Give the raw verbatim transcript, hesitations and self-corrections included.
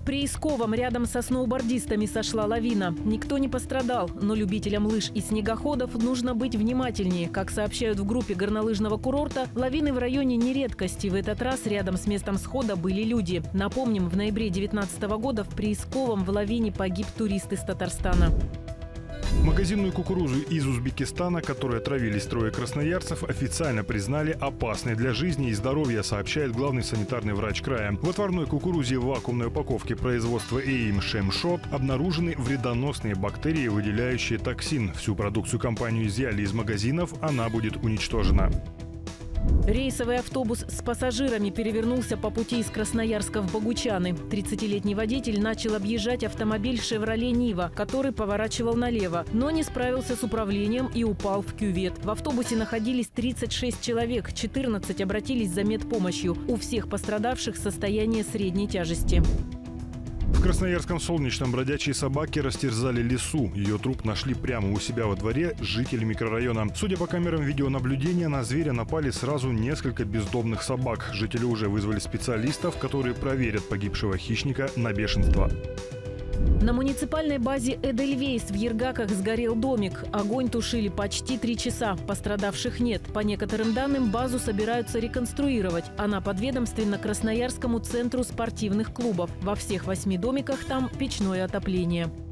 В Приисковом рядом со сноубордистами сошла лавина. Никто не пострадал, но любителям лыж и снегоходов нужно быть внимательнее. Как сообщают в группе горнолыжного курорта, лавины в районе не редкость. И в этот раз рядом с местом схода были люди. Напомним, в ноябре две тысячи девятнадцатого года в Приисковом в лавине погиб турист из Татарстана. Магазинную кукурузу из Узбекистана, которой отравились трое красноярцев, официально признали опасной для жизни и здоровья, сообщает главный санитарный врач края. В отварной кукурузе в вакуумной упаковке производства Эйм Шемшот обнаружены вредоносные бактерии, выделяющие токсин. Всю продукцию компанию изъяли из магазинов, она будет уничтожена. Рейсовый автобус с пассажирами перевернулся по пути из Красноярска в Богучаны. тридцатилетний водитель начал объезжать автомобиль «Шевроле Нива», который поворачивал налево, но не справился с управлением и упал в кювет. В автобусе находились тридцать шесть человек, четырнадцать обратились за медпомощью. У всех пострадавших состояние средней тяжести. В Красноярском Солнечном бродячие собаки растерзали лису. Ее труп нашли прямо у себя во дворе жители микрорайона. Судя по камерам видеонаблюдения, на зверя напали сразу несколько бездомных собак. Жители уже вызвали специалистов, которые проверят погибшего хищника на бешенство. На муниципальной базе «Эдельвейс» в Ергаках сгорел домик. Огонь тушили почти три часа. Пострадавших нет. По некоторым данным, базу собираются реконструировать. Она подведомственна Красноярскому центру спортивных клубов. Во всех восьми домиках там печное отопление.